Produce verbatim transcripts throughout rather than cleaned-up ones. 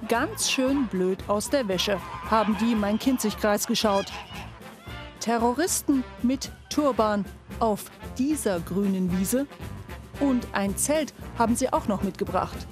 Ganz schön blöd aus der Wäsche, haben die im Main-Kinzig-Kreis geschaut. Terroristen mit Turban auf dieser grünen Wiese. Und ein Zelt haben sie auch noch mitgebracht.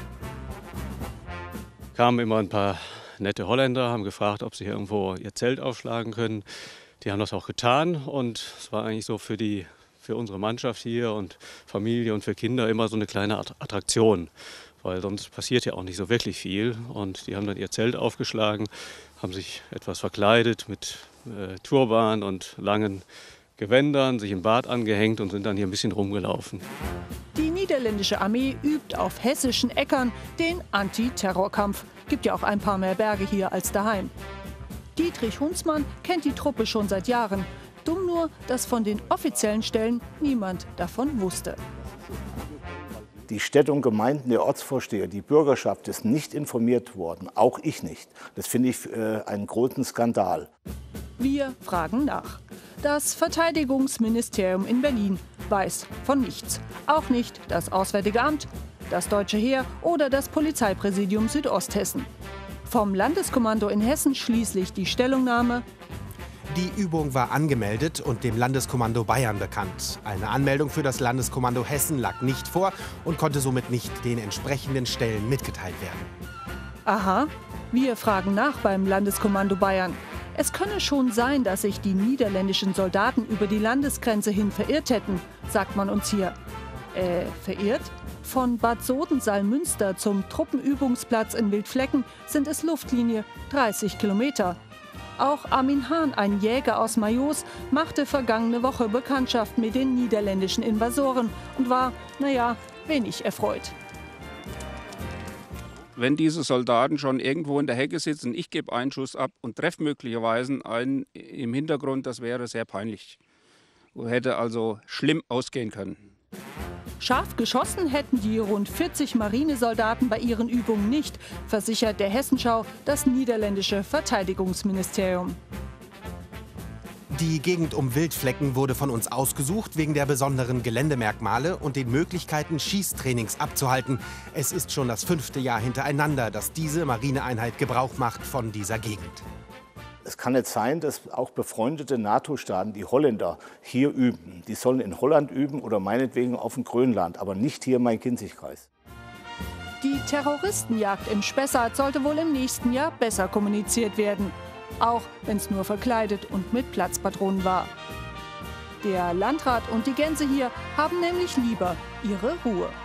Kamen immer ein paar nette Holländer, haben gefragt, ob sie hier irgendwo ihr Zelt aufschlagen können. Die haben das auch getan und es war eigentlich so für, die, für unsere Mannschaft hier und Familie und für Kinder immer so eine kleine Attraktion. Weil sonst passiert ja auch nicht so wirklich viel. Und die haben dann ihr Zelt aufgeschlagen, haben sich etwas verkleidet mit äh, Turban und langen Gewändern, sich im Bart angehängt und sind dann hier ein bisschen rumgelaufen. Die niederländische Armee übt auf hessischen Äckern den Antiterrorkampf. Gibt ja auch ein paar mehr Berge hier als daheim. Dietrich Hundsmann kennt die Truppe schon seit Jahren. Dumm nur, dass von den offiziellen Stellen niemand davon wusste. Die Städte und Gemeinden, der Ortsvorsteher, die Bürgerschaft ist nicht informiert worden, auch ich nicht. Das finde ich äh, einen großen Skandal. Wir fragen nach. Das Verteidigungsministerium in Berlin weiß von nichts. Auch nicht das Auswärtige Amt, das Deutsche Heer oder das Polizeipräsidium Südosthessen. Vom Landeskommando in Hessen schließlich die Stellungnahme: Die Übung war angemeldet und dem Landeskommando Bayern bekannt. Eine Anmeldung für das Landeskommando Hessen lag nicht vor und konnte somit nicht den entsprechenden Stellen mitgeteilt werden. Aha, wir fragen nach beim Landeskommando Bayern. Es könne schon sein, dass sich die niederländischen Soldaten über die Landesgrenze hin verirrt hätten, sagt man uns hier. Äh, verirrt? Von Bad Soden-Salmünster zum Truppenübungsplatz in Wildflecken sind es Luftlinie dreißig Kilometer. Auch Armin Hahn, ein Jäger aus Majos, machte vergangene Woche Bekanntschaft mit den niederländischen Invasoren und war, naja, wenig erfreut. Wenn diese Soldaten schon irgendwo in der Hecke sitzen, ich gebe einen Schuss ab und treffe möglicherweise einen im Hintergrund, das wäre sehr peinlich. Hätte also schlimm ausgehen können. Scharf geschossen hätten die rund vierzig Marinesoldaten bei ihren Übungen nicht, versichert der Hessenschau das niederländische Verteidigungsministerium. Die Gegend um Wildflecken wurde von uns ausgesucht wegen der besonderen Geländemerkmale und den Möglichkeiten, Schießtrainings abzuhalten. Es ist schon das fünfte Jahr hintereinander, dass diese Marineeinheit Gebrauch macht von dieser Gegend. Es kann nicht sein, dass auch befreundete NATO-Staaten, die Holländer, hier üben. Die sollen in Holland üben oder meinetwegen auf dem Grönland, aber nicht hier im Main-Kinzig-Kreis. Die Terroristenjagd im Spessart sollte wohl im nächsten Jahr besser kommuniziert werden. Auch wenn es nur verkleidet und mit Platzpatronen war. Der Landrat und die Gänse hier haben nämlich lieber ihre Ruhe.